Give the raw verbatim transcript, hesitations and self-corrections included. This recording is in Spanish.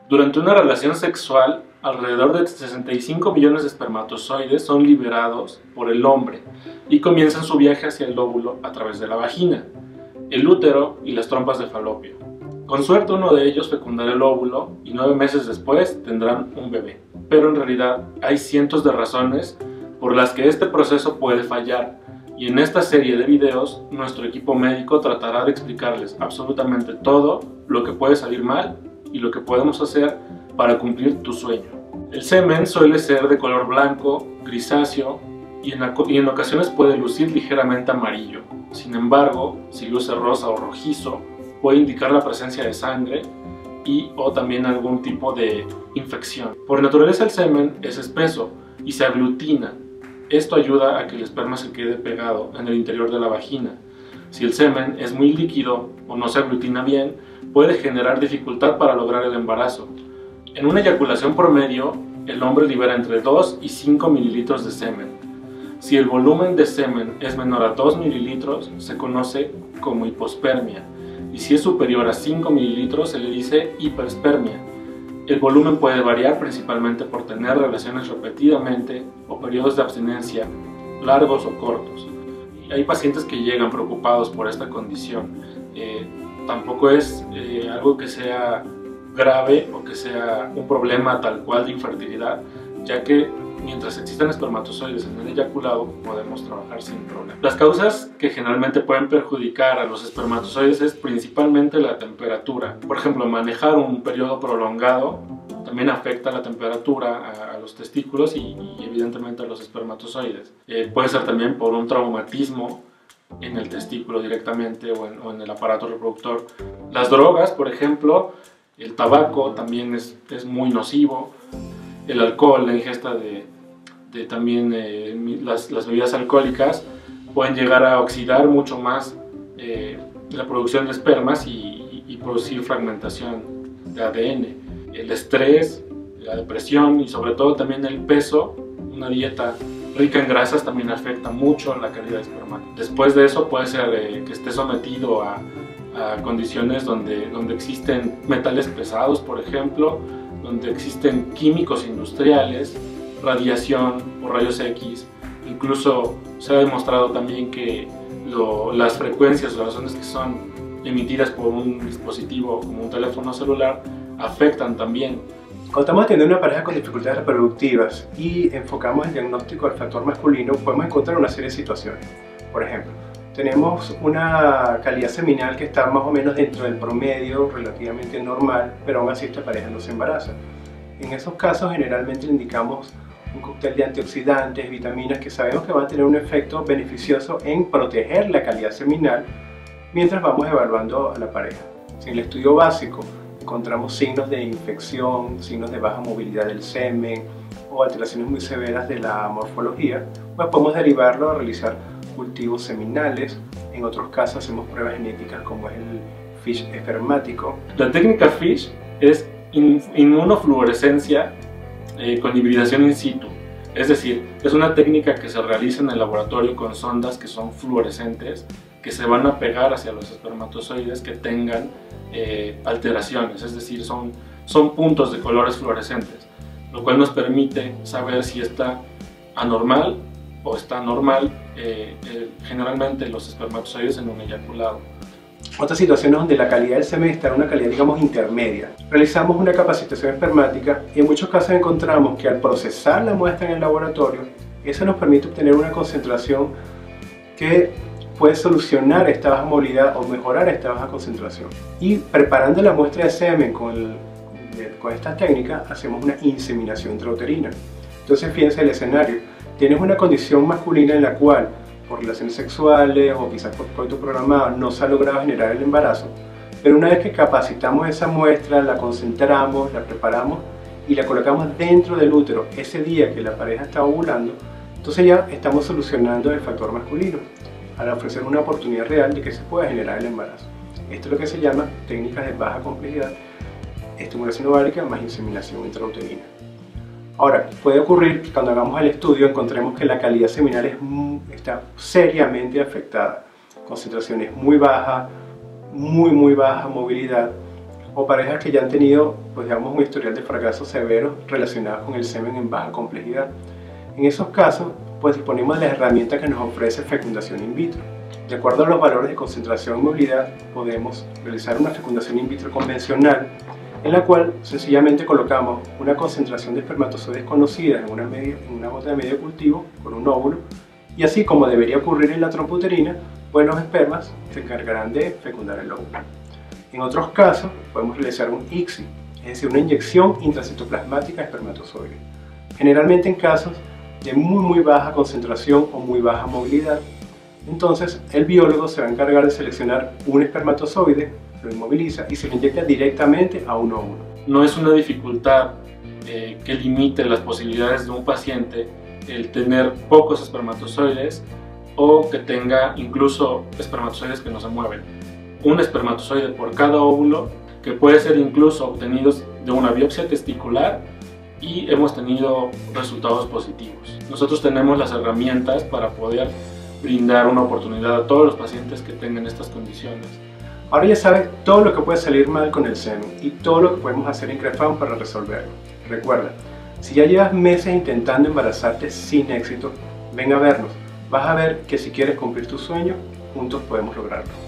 Durante una relación sexual, alrededor de sesenta y cinco millones de espermatozoides son liberados por el hombre y comienzan su viaje hacia el óvulo a través de la vagina, el útero y las trompas de falopio. Con suerte uno de ellos fecundará el óvulo y nueve meses después tendrán un bebé. Pero en realidad hay cientos de razones por las que este proceso puede fallar, y en esta serie de videos nuestro equipo médico tratará de explicarles absolutamente todo lo que puede salir mal y lo que podemos hacer para cumplir tu sueño. El semen suele ser de color blanco, grisáceo y en, y en ocasiones puede lucir ligeramente amarillo. Sin embargo, si luce rosa o rojizo, puede indicar la presencia de sangre y o también algún tipo de infección. Por naturaleza el semen es espeso y se aglutina. Esto ayuda a que el esperma se quede pegado en el interior de la vagina. Si el semen es muy líquido o no se aglutina bien, puede generar dificultad para lograr el embarazo. En una eyaculación promedio, el hombre libera entre dos y cinco mililitros de semen. Si el volumen de semen es menor a dos mililitros, se conoce como hipospermia, y si es superior a cinco mililitros, se le dice hiperespermia. El volumen puede variar principalmente por tener relaciones repetidamente o periodos de abstinencia largos o cortos. Hay pacientes que llegan preocupados por esta condición. Eh, tampoco es eh, algo que sea grave o que sea un problema tal cual de infertilidad, ya que mientras existan espermatozoides en el eyaculado podemos trabajar sin problema. Las causas que generalmente pueden perjudicar a los espermatozoides es principalmente la temperatura. Por ejemplo, manejar un periodo prolongado también afecta la temperatura a, a los testículos y, y evidentemente a los espermatozoides. Eh, puede ser también por un traumatismo en el testículo directamente o en, o en el aparato reproductor. Las drogas, por ejemplo, el tabaco también es, es muy nocivo. El alcohol, la ingesta de, de también eh, las, las bebidas alcohólicas pueden llegar a oxidar mucho más eh, la producción de espermas y, y, y producir fragmentación de A D N. El estrés, la depresión y sobre todo también el peso, una dieta rica en grasas también afecta mucho la calidad de esperma. Después de eso puede ser eh, que esté sometido a, a condiciones donde, donde existen metales pesados, por ejemplo, donde existen químicos industriales, radiación o rayos X. Incluso se ha demostrado también que lo, las frecuencias o las ondas que son emitidas por un dispositivo como un teléfono celular afectan también. Cuando estamos teniendo una pareja con dificultades reproductivas y enfocamos el diagnóstico del factor masculino, podemos encontrar una serie de situaciones. Por ejemplo, tenemos una calidad seminal que está más o menos dentro del promedio, relativamente normal, pero aún así esta pareja no se embaraza. En esos casos generalmente le indicamos un cóctel de antioxidantes, vitaminas que sabemos que van a tener un efecto beneficioso en proteger la calidad seminal mientras vamos evaluando a la pareja. Si en el estudio básico encontramos signos de infección, signos de baja movilidad del semen o alteraciones muy severas de la morfología, pues podemos derivarlo a realizar cultivos seminales. En otros casos hacemos pruebas genéticas como es el FISH espermático. La técnica FISH es in inmunofluorescencia eh, con hibridación in situ, es decir, es una técnica que se realiza en el laboratorio con sondas que son fluorescentes, que se van a pegar hacia los espermatozoides que tengan eh, alteraciones, es decir, son, son puntos de colores fluorescentes, lo cual nos permite saber si está anormal o está normal eh, eh, generalmente los espermatozoides en un eyaculado. Otras situaciones donde la calidad del semen está en una calidad, digamos, intermedia. Realizamos una capacitación espermática y en muchos casos encontramos que al procesar la muestra en el laboratorio, eso nos permite obtener una concentración que puede solucionar esta baja movilidad o mejorar esta baja concentración. Y preparando la muestra de semen con, el, con esta técnica, hacemos una inseminación intrauterina. Entonces, fíjense el escenario. Tienes una condición masculina en la cual, por relaciones sexuales o quizás por coito programado, no se ha logrado generar el embarazo, pero una vez que capacitamos esa muestra, la concentramos, la preparamos y la colocamos dentro del útero ese día que la pareja está ovulando, entonces ya estamos solucionando el factor masculino al ofrecer una oportunidad real de que se pueda generar el embarazo. Esto es lo que se llama técnicas de baja complejidad, estimulación ovárica más inseminación intrauterina. Ahora, puede ocurrir que cuando hagamos el estudio encontremos que la calidad seminal es, está seriamente afectada. Concentraciones muy bajas, muy muy baja movilidad, o parejas que ya han tenido, pues digamos, un historial de fracaso severo relacionado con el semen en baja complejidad. En esos casos, pues disponemos de las herramientas que nos ofrece fecundación in vitro. De acuerdo a los valores de concentración y movilidad, podemos realizar una fecundación in vitro convencional, en la cual sencillamente colocamos una concentración de espermatozoides conocida en una, medio, en una gota de medio cultivo con un óvulo, y así como debería ocurrir en la trompa uterina, pues los espermas se encargarán de fecundar el óvulo. En otros casos, podemos realizar un I C S I, es decir, una inyección intracitoplasmática de espermatozoides. Generalmente en casos de muy muy baja concentración o muy baja movilidad, entonces el biólogo se va a encargar de seleccionar un espermatozoide, lo inmoviliza y se lo inyecta directamente a un óvulo. No es una dificultad eh, que limite las posibilidades de un paciente el tener pocos espermatozoides o que tenga incluso espermatozoides que no se mueven. Un espermatozoide por cada óvulo, que puede ser incluso obtenidos de una biopsia testicular, y hemos tenido resultados positivos. Nosotros tenemos las herramientas para poder brindar una oportunidad a todos los pacientes que tengan estas condiciones. Ahora ya sabes todo lo que puede salir mal con el semen y todo lo que podemos hacer en CREFAM para resolverlo. Recuerda, si ya llevas meses intentando embarazarte sin éxito, ven a vernos. Vas a ver que si quieres cumplir tu sueño, juntos podemos lograrlo.